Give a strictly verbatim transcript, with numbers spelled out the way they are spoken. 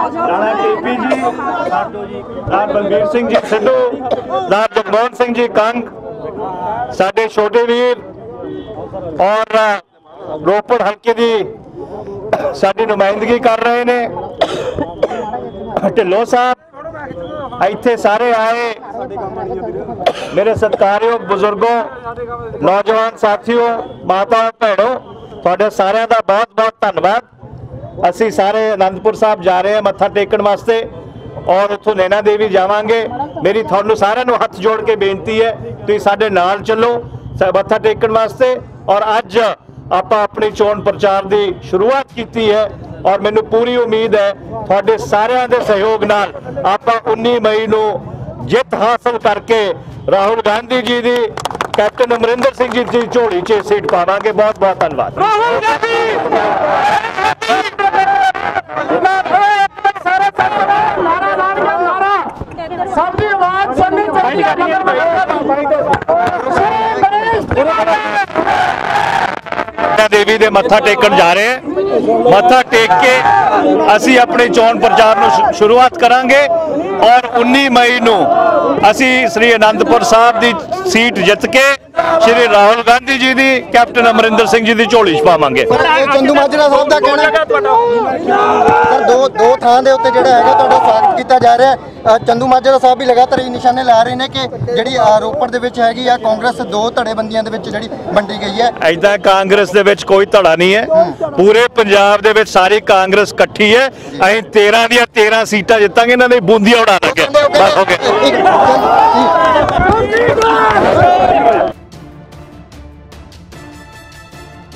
Rana KP ji, Raj Balbir Singh ji Sidhu, Raj Jagmohan Singh ji Kang, साडे छोटे वीर और रोपड़ हल्के की साडी नुमाइंदगी कर रहे ने। ढिल्लों साहब इत्थे सारे आए, मेरे सत्कारयोग बुजुर्गों, नौजवान साथियों, माताओं भैनों, तुहाडे सारिਆਂ ਦਾ बहुत बहुत धन्यवाद। ਅਸੀਂ ਸਾਰੇ आनंदपुर साहब जा रहे हैं मत्था टेकण वास्ते और उत्थों नैना देवी जावांगे। मेरी तुहानू सारिਆਂ ਨੂੰ हथ जोड़ के बेनती है, तुसीं साडे नाल चलो मत्था टेकण वास्ते। और अज आपां अपनी चोण प्रचार की शुरुआत की है और मैनू पूरी उम्मीद है तुहाडे सारिਆਂ दे सहयोग नाल आपां उन्नीस मई नूं जित हासिल करके राहुल गांधी जी की कैप्टन अमरिंदर सिंह जी की झोली च सीट पावांगे। बहुत बहुत धन्यवाद। राहुल गांधी सबकी आवाज सुननी चाहिए। देवी दे मत्था टेकन जा रहे हैं, मत्था टेक के असी अपने चोण प्रचार नूं शुरुआत करांगे और उन्नीस मई नूं असी श्री आनंदपुर साहब की सीट जित के श्री राहुल गांधी जी की कैप्टन अमरिंदर सिंह जी की झोली च पावांगे। चंदूमाजरा साहब का कहना दो दो थां दे उत्ते जिहड़ा हैगा तुहाडा स्वागत किया जा रहा है। चंदूमाजरा साहब भी लगातार ये निशाने ला रहे हैं कि जिहड़ी रोपड़ दे विच हैगी आ कांग्रेस दो धड़ेबंदियां दे विच जिहड़ी वंडी गई है। ऐदा कांग्रेस दे विच कोई धड़ा नहीं है, पूरे पंजाब दे विच सारी कांग्रेस इकट्ठी है। असीं तेरह दियां तेरह सीटां जितांगे, इन्हां दी बूंदियां उड़ा लांगे। बस हो गया।